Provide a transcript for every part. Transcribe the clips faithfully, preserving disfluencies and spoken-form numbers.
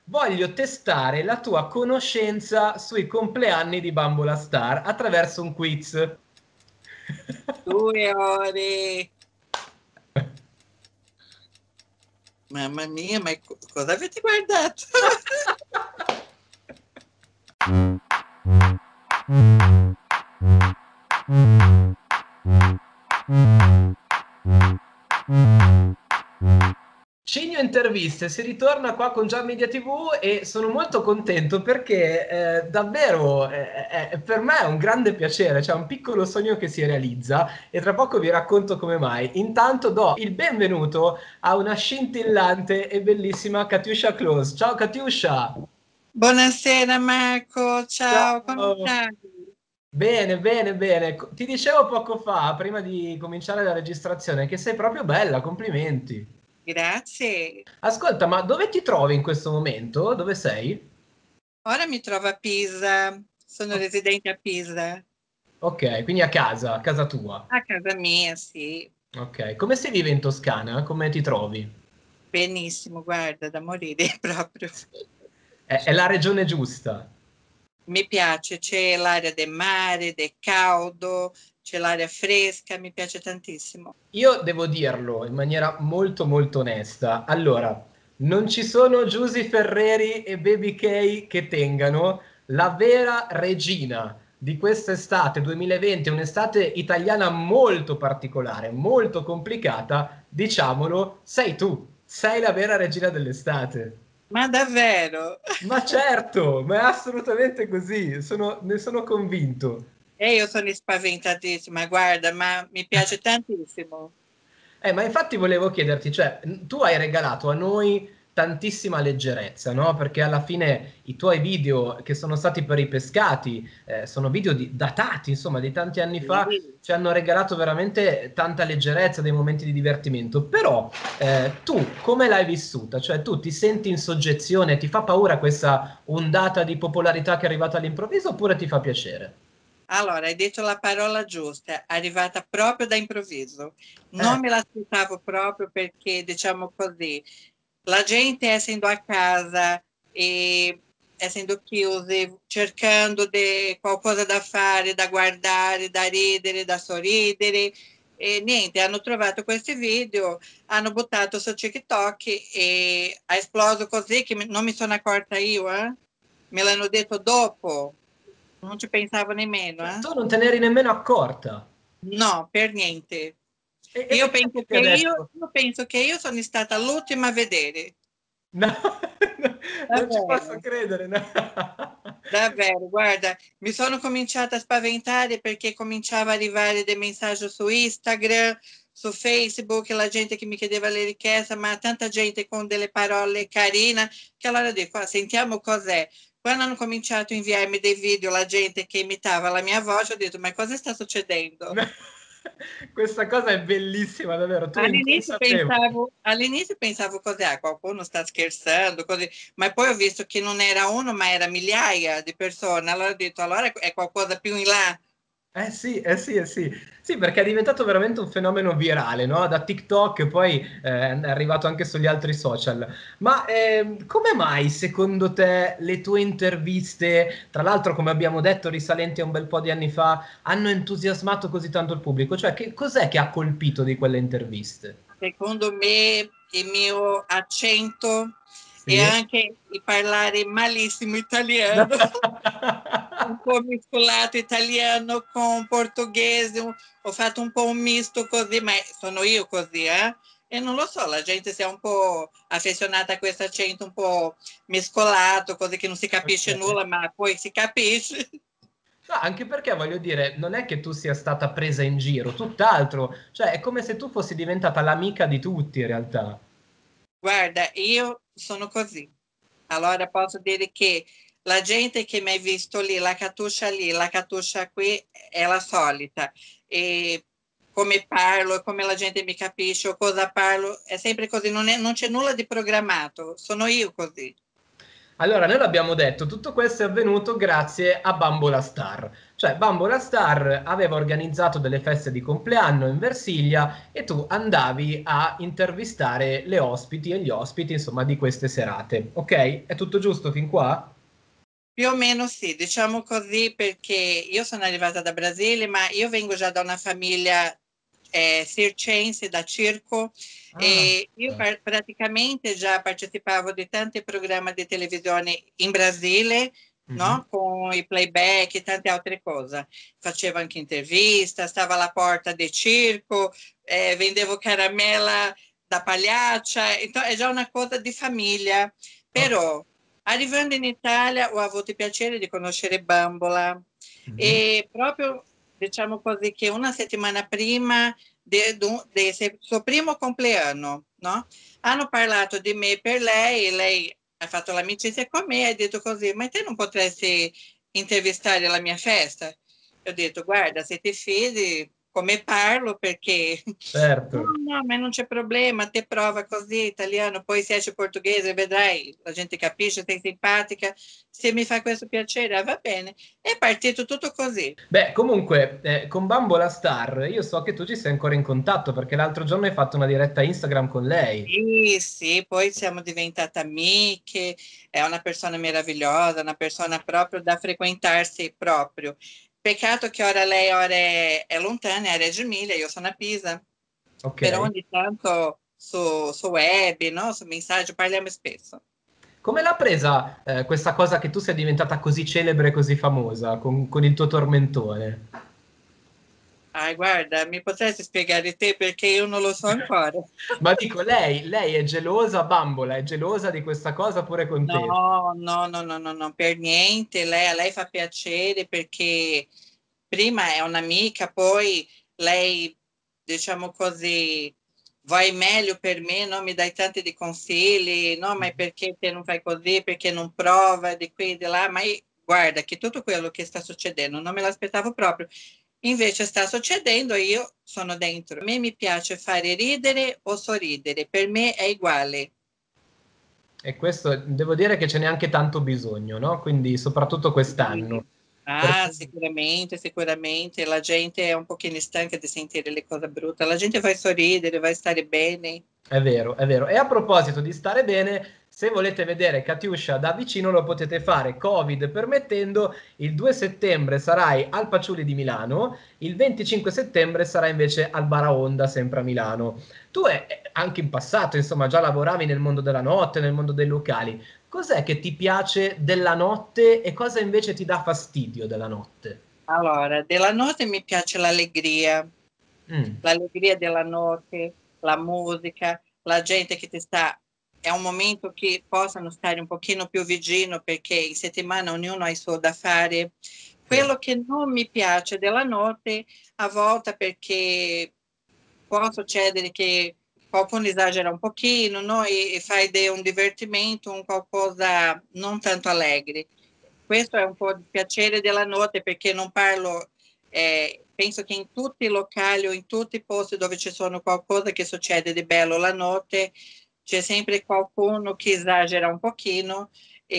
voglio testare la tua conoscenza sui compleanni di Bambola Star attraverso un quiz. Due ore. Mamma mia, ma co- cosa avete guardato? Cigno Interviste, si ritorna qua con Già Media tivù e sono molto contento perché eh, davvero eh, eh, per me è un grande piacere, c'è un piccolo sogno che si realizza e tra poco vi racconto come mai. Intanto do il benvenuto a una scintillante e bellissima Katiuscia Close. Ciao Katiuscia! Buonasera Marco, ciao, come Ciao! stai? Bene, bene, bene. Co- Ti dicevo poco fa, prima di cominciare la registrazione, che sei proprio bella, complimenti. Grazie. Ascolta, ma dove ti trovi in questo momento? Dove sei? Ora mi trovo a Pisa, sono O- residente a Pisa, Ok, quindi a casa, a casa tua. a casa mia, sì. Ok, come si vive in Toscana? Come ti trovi? Benissimo, guarda, da morire proprio. È, è la regione giusta. Mi piace, c'è l'aria del mare, del caldo, c'è l'aria fresca, mi piace tantissimo. Io devo dirlo in maniera molto molto onesta. Allora, non ci sono Giusy Ferreri e Baby K che tengano la vera regina di quest'estate duemilaventi, un'estate italiana molto particolare, molto complicata, diciamolo, sei tu, sei la vera regina dell'estate. Ma davvero? Ma certo, ma è assolutamente così, sono- ne sono convinto. E io sono spaventatissima, guarda, ma mi piace tantissimo. Eh, ma infatti volevo chiederti, cioè, n- tu hai regalato a noi tantissima leggerezza, no? Perché alla fine i tuoi video che sono stati per i pescati, eh, sono video di- datati, insomma, di tanti anni fa, Sì. ci hanno regalato veramente tanta leggerezza, dei momenti di divertimento. Però, eh, tu come l'hai vissuta? Cioè, tu ti senti in soggezione, ti fa paura questa ondata di popolarità che è arrivata all'improvviso oppure ti fa piacere? Allora, hai detto la parola giusta, è arrivata proprio da improvviso. Eh, Non me l'aspettavo proprio perché, diciamo così, la gente essendo a casa e essendo chiusi, cercando di qualcosa da fare, da guardare, da ridere, da sorridere, e niente, hanno trovato questi video, hanno buttato su TikTok e ha esploso così che mi- non mi sono accorta io, eh? Me l'hanno detto dopo. Non ci pensavo nemmeno, cioè, eh? tu non te ne eri nemmeno accorta. No, per niente. E, e- Io e penso capiti che io, adesso? io penso che io sono stata l'ultima a vedere. No, non ci posso Davvero, credere. No. davvero, guarda, mi sono cominciata a spaventare perché cominciava ad arrivare dei messaggi su Instagram, su Facebook, la gente che mi chiedeva le richieste, ma tanta gente con delle parole carine, che allora dico, ah, sentiamo cos'è. Quando hanno cominciato a inviarmi dei video, la gente che imitava la mia voce, ho detto, ma cosa sta succedendo? Questa cosa è bellissima, davvero. Tu All'inizio inconsapevole. pensavo, all'inizio pensavo cos'è, qualcuno sta scherzando, così, ma poi ho visto che non era uno, ma era migliaia di persone. Allora ho detto, allora è qualcosa più in là. Eh sì, eh sì, eh sì. Sì, perché è diventato veramente un fenomeno virale, no? Da TikTok poi eh, è arrivato anche sugli altri social. Ma ehm, come mai, secondo te, le tue interviste, tra l'altro, come abbiamo detto, risalenti a un bel po' di anni fa, hanno entusiasmato così tanto il pubblico? Cioè, che cos'è che ha colpito di quelle interviste? Secondo me il mio accento e Sì? anche il parlare malissimo italiano, un po' mescolato italiano con portoghese, ho fatto un po' un misto così, ma sono io così, eh? E non lo so, la gente si è un po' affezionata a questo accento un po' mescolato, così che non si capisce Ok. nulla, ma poi si capisce. No, anche perché voglio dire, non è che tu sia stata presa in giro, tutt'altro, cioè è come se tu fossi diventata l'amica di tutti in realtà. Guarda, io sono così. Allora posso dire che la gente che mi ha visto lì, la Katusha lì, la Katusha qui, è la solita. E come parlo, come la gente mi capisce, o cosa parlo, è sempre così, non, è- non c'è nulla di programmato, sono io così. Allora, noi l'abbiamo detto, tutto questo è avvenuto grazie a Bambola Star. Cioè, Bambola Star aveva organizzato delle feste di compleanno in Versilia e tu andavi a intervistare le ospiti e gli ospiti, insomma, di queste serate. Ok? È tutto giusto fin qua? Più o meno sì, diciamo così, perché io sono arrivata da Brasile, ma io vengo già da una famiglia eh, circense, da circo, Ah, e io par- praticamente già partecipavo di tanti programmi di televisione in Brasile, mhm. no? Con i playback e tante altre cose. Facevo anche intervista, stavo alla porta del circo, eh, vendevo caramella da pagliaccia, então è già una cosa di famiglia, Ok. però arrivando in Italia ho avuto il piacere di conoscere Bambola Mhm. e proprio diciamo così che una settimana prima del de, de suo primo compleanno, no? Hanno parlato di me per lei e lei ha fatto l'amicizia con me e ha detto così, ma te non potresti intervistare la mia festa? Io ho detto, guarda, se ti fidi, come parlo, perché no, Certo. no, ma non c'è problema, te prova così, italiano, poi se esce portoghese, vedrai, la gente capisce, sei simpatica, se mi fa questo piacere, ah, va bene. È partito tutto così. Beh, comunque, eh, con Bambola Star, io so che tu ci sei ancora in contatto perché l'altro giorno hai fatto una diretta Instagram con lei. Sì, sì, poi siamo diventate amiche, è una persona meravigliosa, una persona proprio da frequentarsi proprio. Peccato che ora lei ora è, è lontana, è a Reggio Emilia, io sono a Pisa, Ok. però ogni tanto su, su web, no? Su messaggi parliamo spesso. Come l'ha presa, eh, questa cosa che tu sei diventata così celebre e così famosa con, con il tuo tormentone? Ah, guarda, mi potresti spiegare te perché io non lo so ancora. Ma dico, lei, lei è gelosa, Bambola, è gelosa di questa cosa pure con te? No, no, no, no, no, no, per niente. Lei, a lei fa piacere perché prima è un'amica, poi lei, diciamo così, vai meglio per me, no? Mi dai tanti di consigli, no? Ma perché te non fai così? Perché non prova di qui e di là? Ma io- guarda che tutto quello che sta succedendo non me l'aspettavo proprio. Invece sta succedendo e io sono dentro. A me mi piace fare ridere o sorridere, per me è uguale. E questo devo dire che ce n'è anche tanto bisogno, no? Quindi soprattutto quest'anno. Sì. Ah, Perché sicuramente, sicuramente. La gente è un pochino stanca di sentire le cose brutte. La gente va a sorridere, va a stare bene. è vero, è vero. E a proposito di stare bene, se volete vedere Katiuscia da vicino lo potete fare, Covid permettendo, il due settembre sarai al Paciuli di Milano, il venticinque settembre sarai invece al Baraonda, sempre a Milano. Tu eh, anche in passato, insomma, già lavoravi nel mondo della notte, nel mondo dei locali. Cos'è che ti piace della notte e cosa invece ti dà fastidio della notte? Allora, della notte mi piace l'allegria, Mm, l'allegria della notte, la musica, la gente che ti sta. È un momento che possano stare un pochino più vicino perché in settimana ognuno ha il suo da fare. sì. Quello che non mi piace della notte, a volte perché può succedere che qualcuno esagera un pochino, no? E, e fai di un divertimento un qualcosa non tanto allegre. Questo è un po' di piacere della notte perché non parlo, eh, penso che in tutti i locali o in tutti i posti dove ci sono qualcosa che succede di bello la notte, c'è sempre qualcuno che esagera un pochino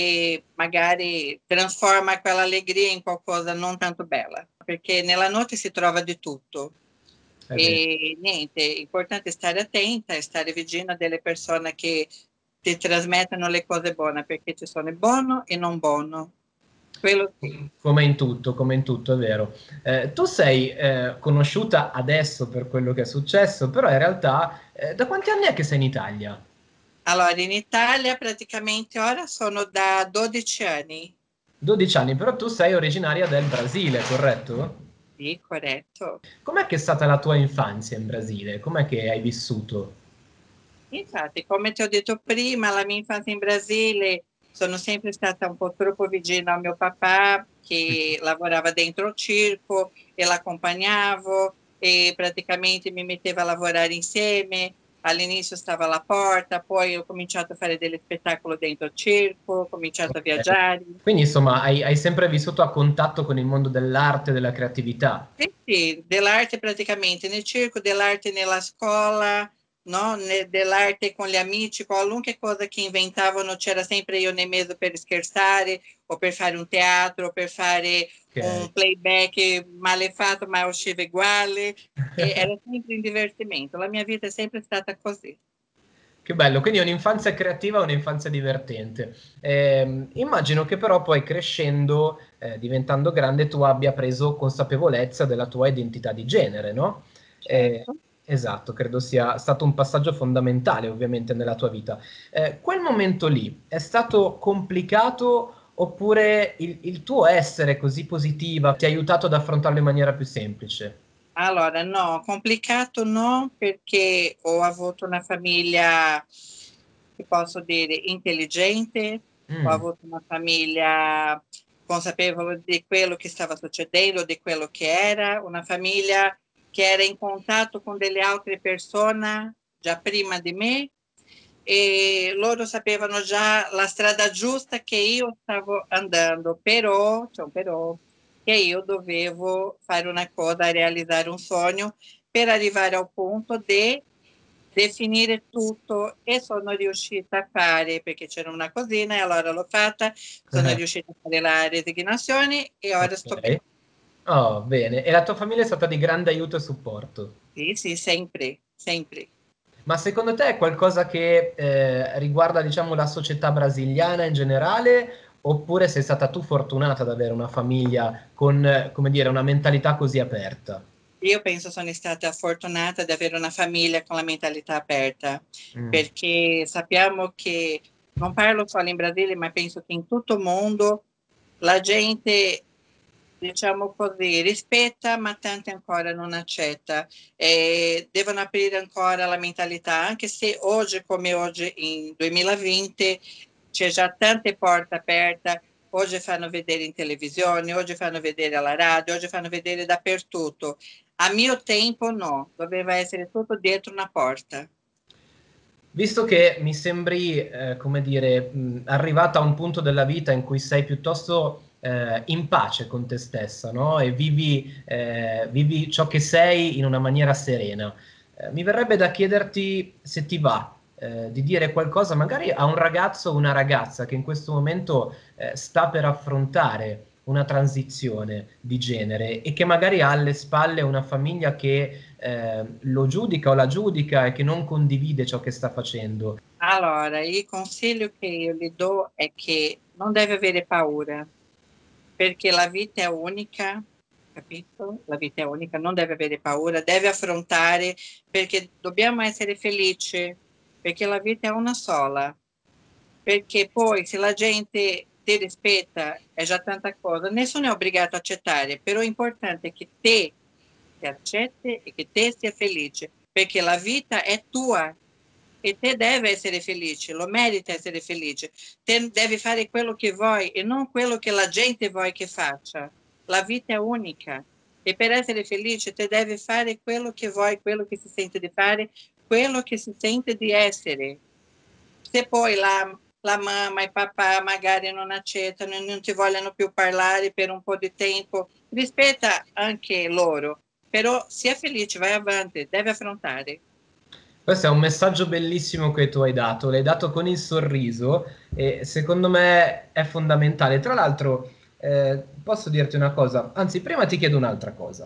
e magari trasforma quell'allegria in qualcosa non tanto bella, perché nella notte si trova di tutto. È vero. E niente, è importante stare attenta e stare vicino a delle persone che ti trasmettono le cose buone, perché ci sono il buono e non buono. Quello sì. Come in tutto, come in tutto, è vero. Eh, tu sei eh, conosciuta adesso per quello che è successo, però in realtà eh, da quanti anni è che sei in Italia? Allora, in Italia praticamente ora sono da dodici anni. dodici anni, però tu sei originaria del Brasile, corretto? Sì, corretto. Com'è che è stata la tua infanzia in Brasile? Com'è che hai vissuto? Infatti, come ti ho detto prima, la mia infanzia in Brasile sono sempre stata un po' troppo vicina a mio papà che lavorava dentro il circo e l'accompagnavo e praticamente mi metteva a lavorare insieme. All'inizio stava alla porta, poi ho cominciato a fare degli spettacoli dentro il circo, ho cominciato a Ok. viaggiare. Quindi insomma hai, hai sempre vissuto a contatto con il mondo dell'arte e della creatività. Sì, sì, dell'arte praticamente nel circo, dell'arte nella scuola, no? Dell'arte con gli amici, qualunque cosa che inventavano c'era sempre io nel mezzo per scherzare, o per fare un teatro, o per fare Ok. un playback malefatto ma usciva uguale, e era sempre un divertimento. La mia vita è sempre stata così. Che bello, quindi un'infanzia creativa e un'infanzia divertente. Eh, immagino che però poi crescendo, eh, diventando grande, tu abbia preso consapevolezza della tua identità di genere, no? Eh, Certo. esatto, credo sia stato un passaggio fondamentale ovviamente nella tua vita. Eh, quel momento lì è stato complicato oppure il, il tuo essere così positiva ti ha aiutato ad affrontarlo in maniera più semplice? Allora, no, complicato no, perché ho avuto una famiglia, che posso dire, intelligente, ho Mm, avuto una famiglia consapevole di quello che stava succedendo, di quello che era, una famiglia che era in contatto con delle altre persone già prima di me, e loro sapevano già la strada giusta che io stavo andando, però, c'è un però, che io dovevo fare una cosa, realizzare un sogno per arrivare al punto di definire tutto, e sono riuscita a fare, perché c'era una cosina e allora l'ho fatta, sono eh, riuscita a fare la resignazione e ora sto bene. ok. Oh, bene. E la tua famiglia è stata di grande aiuto e supporto. Sì, sì, sempre, sempre. Ma secondo te è qualcosa che eh, riguarda, diciamo, la società brasiliana in generale, oppure sei stata tu fortunata ad avere una famiglia con, eh, come dire, una mentalità così aperta? Io penso sono stata fortunata di avere una famiglia con la mentalità aperta, Mm. perché sappiamo che, non parlo solo in Brasile, ma penso che in tutto il mondo la gente, diciamo così, rispetta, ma tanti ancora non accetta. E devono aprire ancora la mentalità, anche se oggi, come oggi, in duemilaventi, c'è già tante porte aperte. Oggi fanno vedere in televisione, oggi fanno vedere alla radio, oggi fanno vedere dappertutto. A mio tempo no, doveva essere tutto dietro una porta. Visto che mi sembri, eh, come dire, mh, arrivata a un punto della vita in cui sei piuttosto eh, in pace con te stessa, no? E vivi, eh, vivi ciò che sei in una maniera serena. Eh, mi verrebbe da chiederti se ti va, eh, di dire qualcosa magari a un ragazzo o una ragazza che in questo momento eh, sta per affrontare una transizione di genere e che magari ha alle spalle una famiglia che eh, lo giudica o la giudica e che non condivide ciò che sta facendo. Allora, il consiglio che io gli do è che non deve avere paura, perché la vita è unica, capito? La vita è unica, non deve avere paura, deve affrontare, perché dobbiamo essere felici, perché la vita è una sola. Perché poi se la gente ti rispetta è già tanta cosa, nessuno è obbligato a accettare, però è importante che te ti accetti e che te sia felice, perché la vita è tua e te deve essere felice, lo merita essere felice, te devi fare quello che vuoi e non quello che la gente vuole che faccia. La vita è unica e per essere felice te devi fare quello che vuoi, quello che si sente di fare, quello che si sente di essere. Se poi la, la mamma e il papà magari non accettano e non ti vogliono più parlare per un po' di tempo, rispetta anche loro, però sia felice, vai avanti, devi affrontare. Questo è un messaggio bellissimo che tu hai dato, l'hai dato con il sorriso e secondo me è fondamentale. Tra l'altro, eh, posso dirti una cosa, anzi, prima ti chiedo un'altra cosa.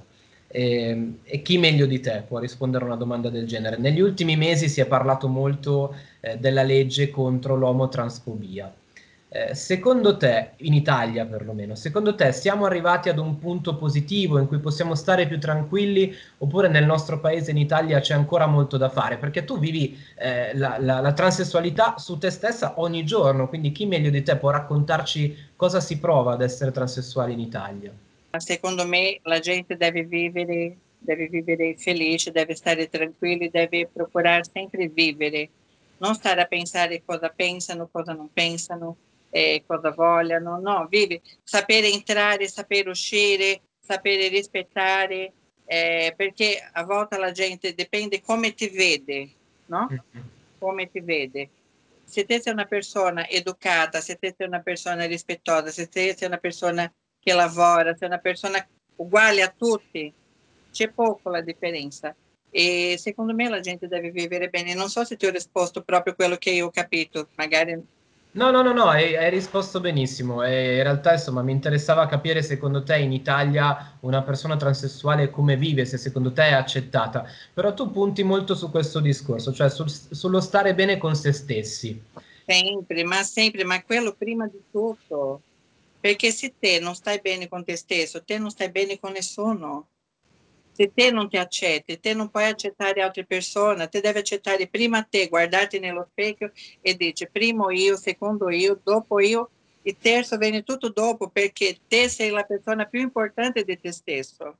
E, e chi meglio di te può rispondere a una domanda del genere? Negli ultimi mesi si è parlato molto, eh, della legge contro l'omotransfobia. Eh, secondo te, in Italia perlomeno, secondo te siamo arrivati ad un punto positivo in cui possiamo stare più tranquilli oppure nel nostro paese in Italia c'è ancora molto da fare? Perché tu vivi eh, la, la, la transessualità su te stessa ogni giorno, quindi chi meglio di te può raccontarci cosa si prova ad essere transessuali in Italia? Secondo me la gente deve vivere, deve vivere felice, deve stare tranquilli, deve procurare sempre vivere, non stare a pensare cosa pensano, cosa non pensano, eh, cosa vogliono, no, vivi, sapere entrare, sapere uscire, sapere rispettare, eh, perché a volte la gente dipende come ti vede, no? Come ti vede. Se te sei una persona educata, se te sei una persona rispettosa, se te sei una persona che lavora, sei una persona uguale a tutti, c'è poco la differenza. e secondo me la gente deve vivere bene. Non so se ti ho risposto proprio quello che io ho capito, magari. No, no, no, no, hai, hai risposto benissimo. E in realtà, insomma, mi interessava capire secondo te in Italia una persona transessuale come vive, se secondo te è accettata. Però tu punti molto su questo discorso, cioè sul- sullo stare bene con se stessi. Sempre, ma sempre, ma quello prima di tutto. Perché se te non stai bene con te stesso, te non stai bene con nessuno. Se te non ti accetti, te non puoi accettare altre persone, te devi accettare prima te, guardarti nello specchio e dici primo io, secondo io, dopo io, e terzo viene tutto dopo, perché te sei la persona più importante di te stesso.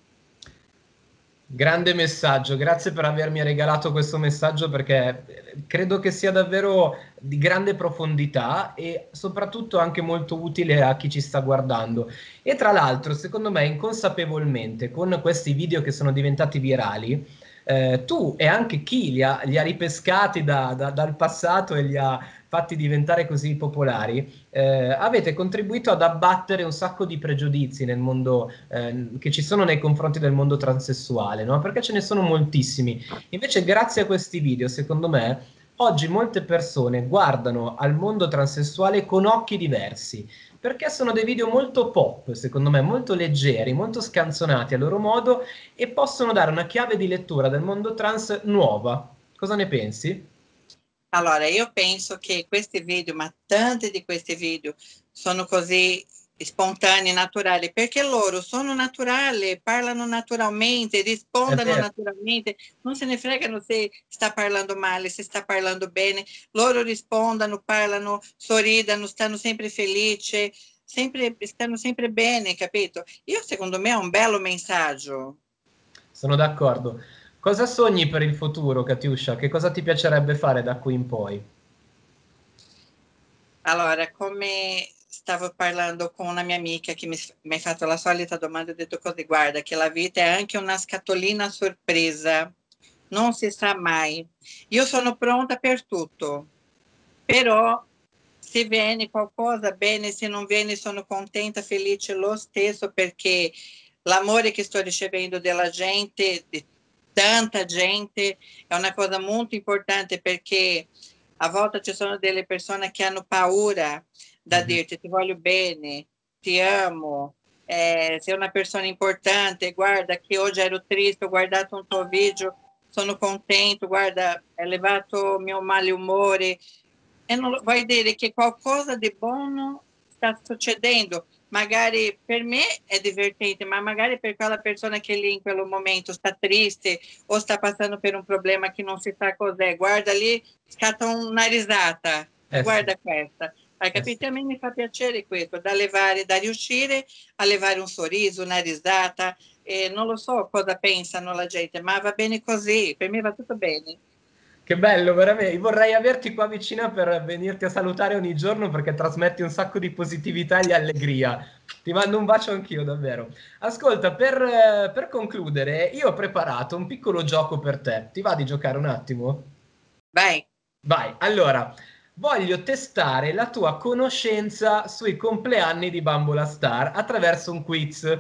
Grande messaggio, grazie per avermi regalato questo messaggio perché credo che sia davvero di grande profondità e soprattutto anche molto utile a chi ci sta guardando. E tra l'altro, secondo me, inconsapevolmente, con questi video che sono diventati virali, eh, tu e anche chi li ha, li ha ripescati da- da- dal passato e li ha fatti diventare così popolari, eh, avete contribuito ad abbattere un sacco di pregiudizi nel mondo, eh, che ci sono nei confronti del mondo transessuale, no? Perché ce ne sono moltissimi. Invece, grazie a questi video, secondo me, oggi molte persone guardano al mondo transessuale con occhi diversi. Perché sono dei video molto pop, secondo me, molto leggeri, molto scanzonati a loro modo e possono dare una chiave di lettura del mondo trans nuova. Cosa ne pensi? Allora, io penso che questi video, ma tanti di questi video, sono così spontanei, naturali, perché loro sono naturali, parlano naturalmente, È rispondono vero. naturalmente, non se ne fregano se sta parlando male, se sta parlando bene, loro rispondono, parlano, sorridono, stanno sempre felici, sempre, stanno sempre bene, capito? Io secondo me è un bello messaggio. Sono d'accordo. Cosa sogni per il futuro, Katiuscia? Che cosa ti piacerebbe fare da qui in poi? Allora, come stavo parlando con una mia amica che mi, mi ha fatto la solita domanda, ho detto così, guarda, che la vita è anche una scatolina a sorpresa, non si sa mai. Io sono pronta per tutto, però se viene qualcosa bene, se non viene sono contenta, felice lo stesso, perché l'amore che sto ricevendo della gente, di tanta gente, è una cosa molto importante perché a volte ci sono delle persone che hanno paura da Mhm. dirti ti voglio bene, ti amo, eh, sei una persona importante, guarda che oggi ero triste, ho guardato un tuo video, sono contento, guarda, hai levato il mio male-umore, e non lo- vuoi dire che qualcosa di buono sta succedendo. Magari per me è divertente, ma magari per quella persona che lì in quel momento sta triste o sta passando per un problema che non si sa cos'è, guarda lì, scatta una risata, Eh sì, guarda questa. Hai eh sì. capito? A me mi fa piacere questo, da levare, da riuscire a levare un sorriso, una risata. E non lo so cosa pensano la gente, ma va bene così, per me va tutto bene. Che bello, veramente. Vorrei averti qua vicina per venirti a salutare ogni giorno perché trasmetti un sacco di positività e allegria. Ti mando un bacio anch'io, davvero. Ascolta, per, eh, per concludere, io ho preparato un piccolo gioco per te. Ti va di giocare un attimo? Vai, Vai, allora, voglio testare la tua conoscenza sui compleanni di Bambola Star attraverso un quiz.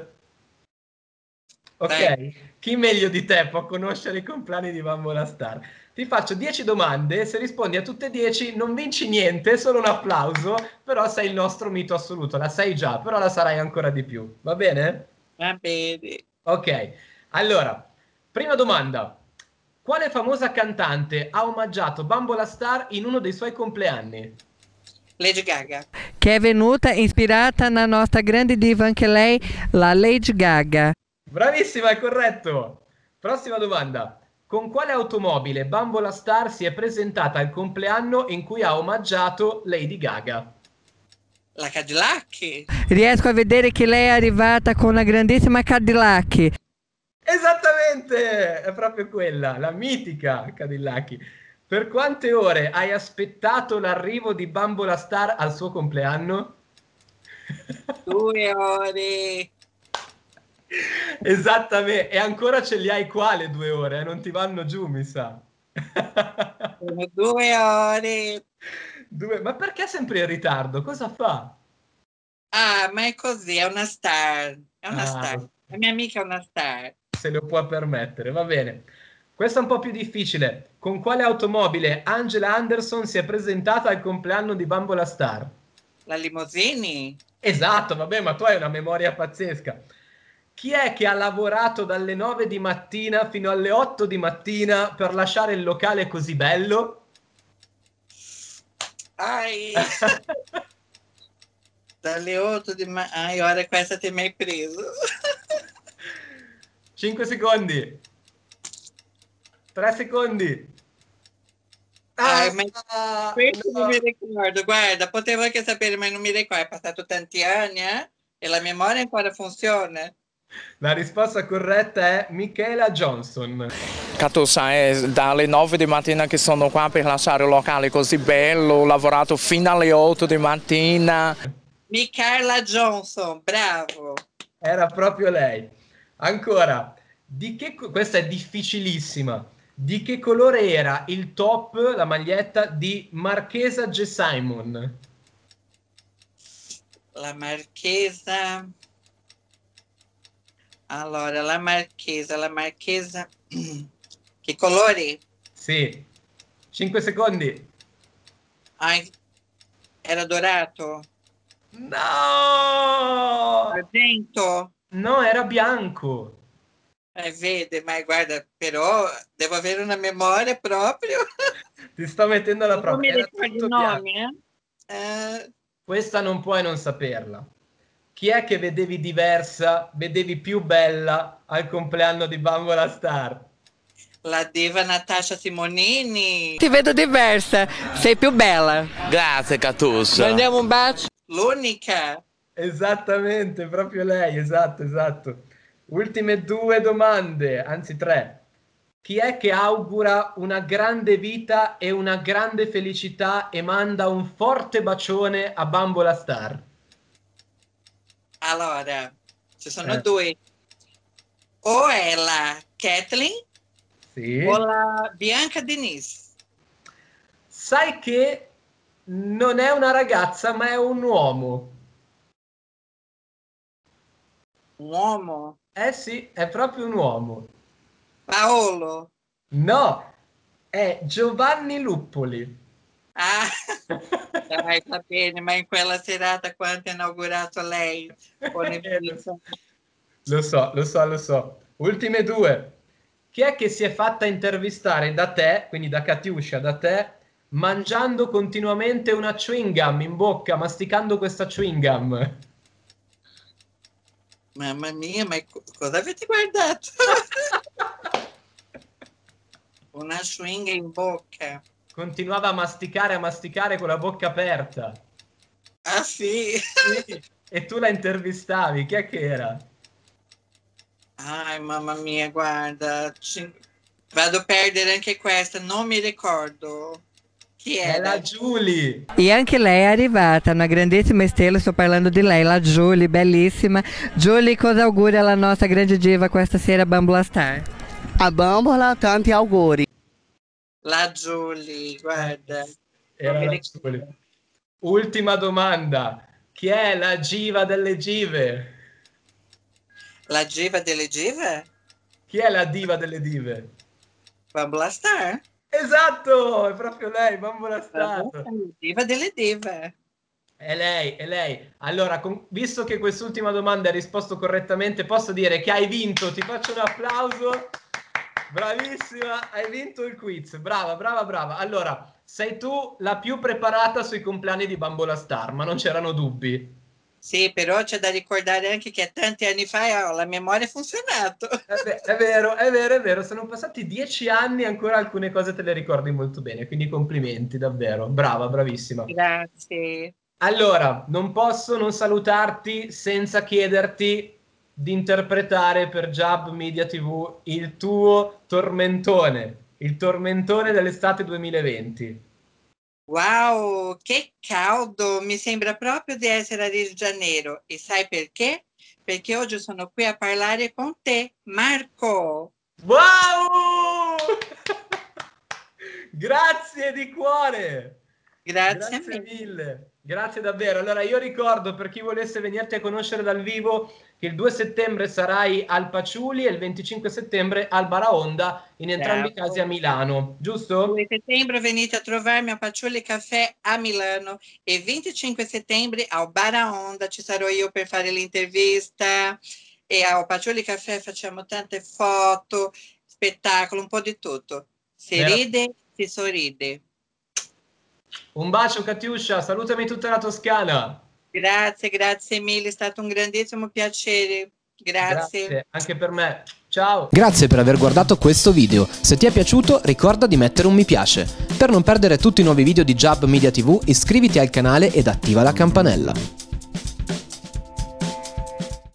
dai. Ok? Chi meglio di te può conoscere i compleanni di Bambola Star? Ti faccio dieci domande, se rispondi a tutte e dieci non vinci niente, solo un applauso, però sei il nostro mito assoluto, la sai già, però la sarai ancora di più, va bene? Va bene. Ok, allora, prima domanda. Quale famosa cantante ha omaggiato Bambola Star in uno dei suoi compleanni? Lady Gaga. Che è venuta ispirata na nostra grande diva anche lei, la Lady Gaga. Bravissima, è corretto. Prossima domanda. Con quale automobile Bambola Star si è presentata al compleanno in cui ha omaggiato Lady Gaga? La Cadillac? Riesco a vedere che lei è arrivata con una grandissima Cadillac. Esattamente, è proprio quella, la mitica Cadillac. Per quante ore hai aspettato l'arrivo di Bambola Star al suo compleanno? Due ore. Esattamente, e ancora ce li hai qua le due ore, eh, non ti vanno giù, mi sa. Sono due ore. Due... Ma perché sempre in ritardo? Cosa fa? Ah, ma è così, è una star. È una Ah, star. La mia amica è una star. se lo può permettere, va bene. Questa è un po' più difficile. Con quale automobile Angela Anderson si è presentata al compleanno di Bambola Star? La limousine? Esatto, vabbè, ma tu hai una memoria pazzesca. Chi è che ha lavorato dalle nove di mattina fino alle otto di mattina per lasciare il locale così bello? Ai! Dalle otto di ma... Ai, ora questa ti mi hai preso. cinque secondi. tre secondi. Ai, Ah, ma questo no. non mi ricordo. Guarda, potevo anche sapere, ma non mi ricordo. È passato tanti anni, eh? E la memoria ancora funziona. La risposta corretta è Michaela Johnson. Catussa, è dalle nove di mattina che sono qua per lasciare il locale così bello, ho lavorato fino alle otto di mattina. Michaela Johnson, bravo. Era proprio lei. Ancora, di che co- questa è difficilissima. Di che colore era il top, la maglietta di Marchesa G. Simon? La Marchesa. Allora, la Marchesa, la Marchesa. Che colori? Sì. cinque secondi. Ai, era dorato? No! Argento? No, era bianco. Eh, vede, ma guarda, però devo avere una memoria proprio. Ti sto mettendo alla Non prova. mi Era ricordo i tutto bianco. nomi, eh? Eh, Questa non puoi non saperla. Chi è che vedevi diversa, vedevi più bella al compleanno di Bambola Star? la diva Natasha Simonini. Ti vedo diversa, sei più bella. Grazie Catussa. Mandiamo un bacio. L'unica. Esattamente, proprio lei, esatto, esatto. Ultime due domande, anzi tre. Chi è che augura una grande vita e una grande felicità e manda un forte bacione a Bambola Star? Allora, ci sono Eh, due. O è la Kathleen sì. o la Bianca Denise. Sai che non è una ragazza, ma è un uomo. Un uomo. Eh sì, è proprio un uomo. Paolo. No, è Giovanni Luppoli. Ah, dai, va bene, ma in quella serata quando ha inaugurato lei con il Eh, lo so, lo so, lo so, lo so. Ultime due. Chi è che si è fatta intervistare da te, quindi da Katiuscia, da te, mangiando continuamente una chewing gum in bocca, masticando questa chewing gum? Mamma mia, ma co- cosa avete guardato? Una swing in bocca. Continuava a masticare, a masticare con la bocca aperta. Ah sì? Sì, e tu la intervistavi, chi è che era? Ai, mamma mia, guarda. ci- Vado a perdere anche questa, non mi ricordo. Chi È la era? Julie. E anche lei è arrivata, una grandissima estrela, sto parlando di lei, la Julie, bellissima. Julie, cosa augura alla nostra grande diva questa sera a Bambola Star? A Bambola, tanti auguri. La Julie, guarda. Era Non mi la ricordo. Julie. Ultima domanda. Chi è la Giva delle Give? La Giva delle Give? Chi è la diva delle dive? Bambola Star? Esatto, è proprio lei, Bambola Star. La Diva delle Dive. È lei, è lei. Allora, con- visto che quest'ultima domanda hai risposto correttamente, posso dire che hai vinto. Ti faccio un applauso. Bravissima, hai vinto il quiz. Brava, brava, brava. Allora, sei tu la più preparata sui compleanni di Bambola Star, ma non c'erano dubbi. Sì, però c'è da ricordare anche che tanti anni fa oh, la memoria ha funzionato. Eh beh, è vero, è vero, è vero. Sono passati dieci anni e ancora alcune cose te le ricordi molto bene. Quindi complimenti, davvero. Brava, bravissima. Grazie. Allora, non posso non salutarti senza chiederti di interpretare per Jab Media T V il tuo tormentone, il tormentone dell'estate duemilaventi. Wow, che caldo! Mi sembra proprio di essere a Rio de Janeiro. E sai perché? Perché oggi sono qui a parlare con te, Marco. Wow! Grazie di cuore! Grazie a Grazie me. mille, Grazie davvero. Allora io ricordo, per chi volesse venirti a conoscere dal vivo, che il due settembre sarai al Paciuli e il venticinque settembre al Baraonda, in entrambi i Certo. casi a Milano, giusto? due settembre venite a trovarmi a Paciuli Caffè a Milano e venticinque settembre al Baraonda ci sarò io per fare l'intervista, e al Paciuli Caffè facciamo tante foto, spettacolo, un po' di tutto. Si Vera- ride, si sorride. Un bacio Katiuscia, salutami tutta la Toscana. Grazie, grazie mille, è stato un grandissimo piacere. Grazie. Grazie, anche per me. Ciao. Grazie per aver guardato questo video. Se ti è piaciuto, ricorda di mettere un mi piace. Per non perdere tutti i nuovi video di Jab Media tivù, iscriviti al canale ed attiva la campanella.